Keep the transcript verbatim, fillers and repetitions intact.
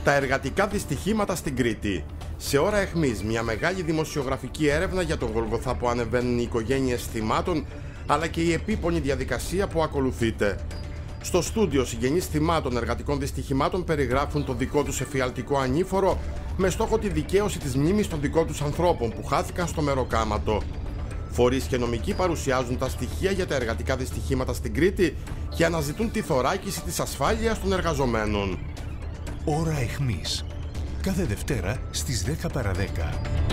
Τα εργατικά δυστυχήματα στην Κρήτη. Σε ώρα αιχμής, μια μεγάλη δημοσιογραφική έρευνα για τον Γολγοθά που ανεβαίνουν οι οικογένειες θυμάτων, αλλά και η επίπονη διαδικασία που ακολουθείται. Στο στούντιο, συγγενείς θυμάτων εργατικών δυστυχημάτων περιγράφουν το δικό τους εφιαλτικό ανήφορο με στόχο τη δικαίωση της μνήμης των δικών τους ανθρώπων που χάθηκαν στο μεροκάματο. Φορείς και νομικοί παρουσιάζουν τα στοιχεία για τα εργατικά δυστυχήματα στην Κρήτη και αναζητούν τη θωράκιση της ασφάλειας των εργαζομένων. Ώρα αιχμής. Κάθε Δευτέρα στις δέκα παρά δέκα.